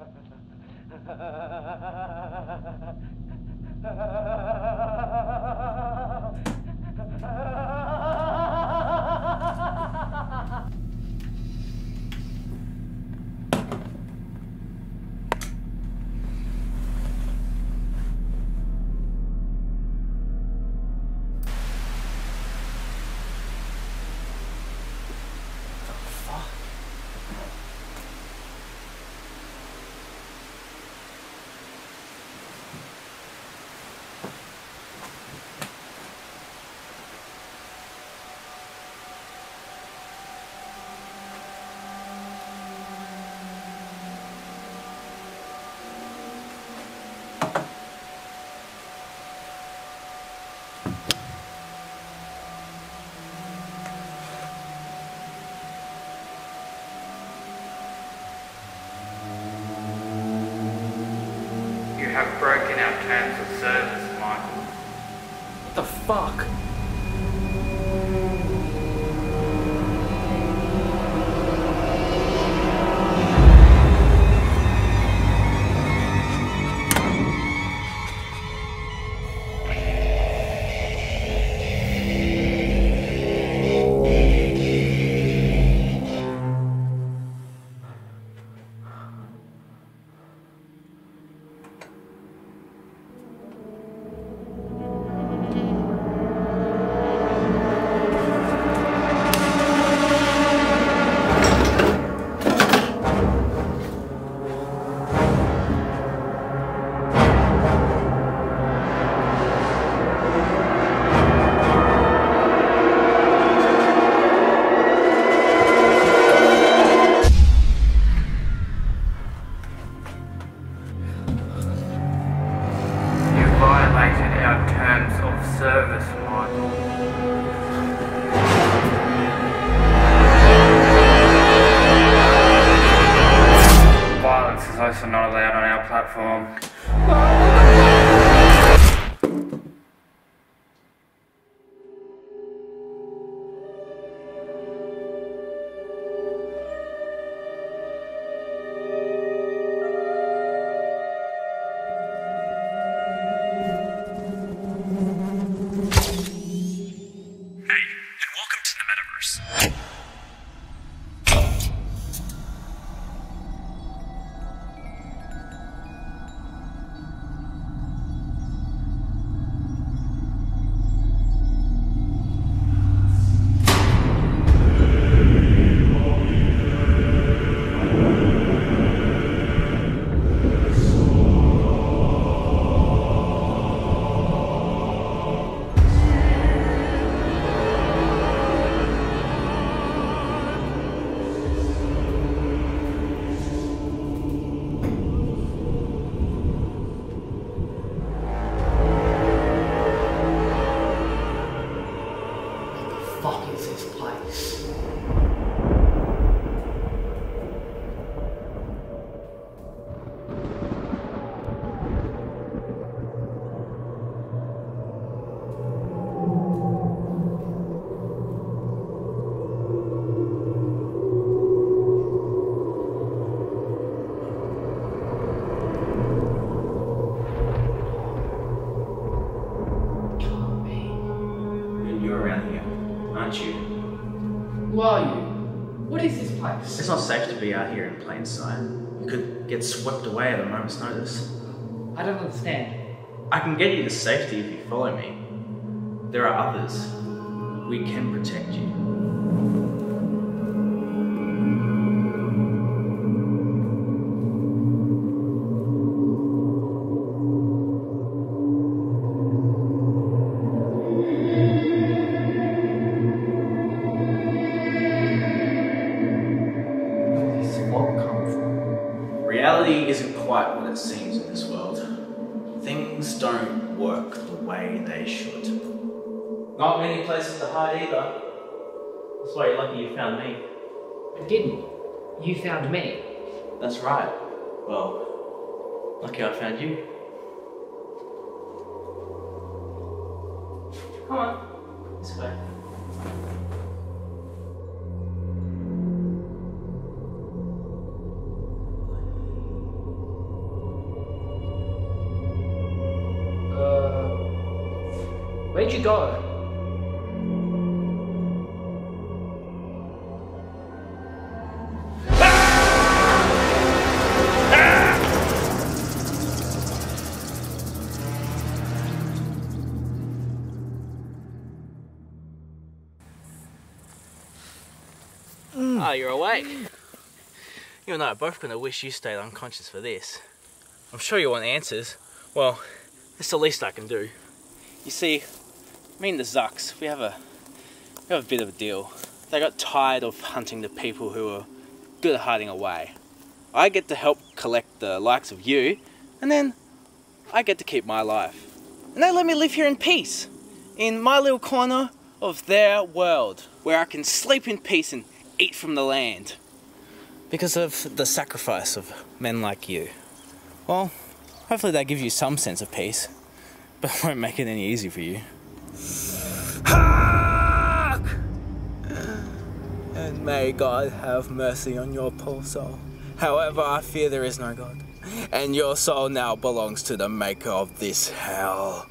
You have broken our terms of service, Michael. What the fuck? Service, Michael. Violence is also not allowed on our platform. Fuck is this place? You're around here, aren't you? Who are you? What is this place? It's not safe to be out here in plain sight. You could get swept away at a moment's notice. I don't understand. I can get you to safety if you follow me. There are others. We can protect you. Reality isn't quite what it seems in this world. Things don't work the way they should. Not many places to hide either. That's why you're lucky you found me. I didn't. You found me. That's right. Well, lucky I found you. Come on, this way. Where'd you go? Oh, you're awake. You and I are both going to wish you stayed unconscious for this. I'm sure you want answers. Well, it's the least I can do. You see, me and the Zucks, we have a bit of a deal. They got tired of hunting the people who are good at hiding away. I get to help collect the likes of you, and then I get to keep my life. And they let me live here in peace, in my little corner of their world, where I can sleep in peace and eat from the land. Because of the sacrifice of men like you. Well, hopefully that gives you some sense of peace, but it won't make it any easier for you. Hark! And may God have mercy on your poor soul. However, I fear there is no God, and your soul now belongs to the maker of this hell.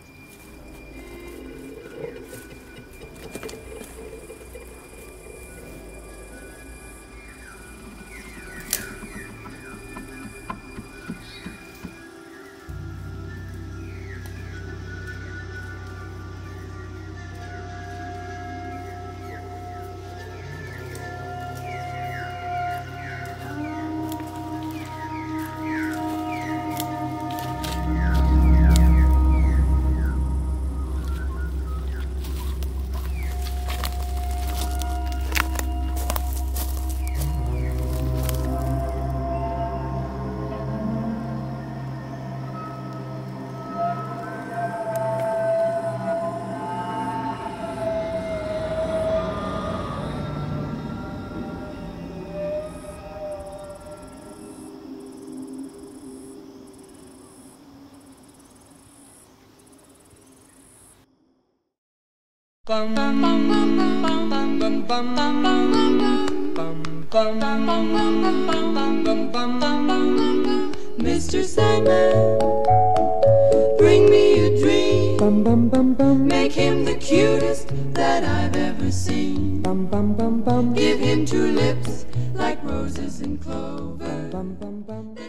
Mr. Sandman, bring me a dream. Make him the cutest that I've ever seen. Give him two lips like roses and clover.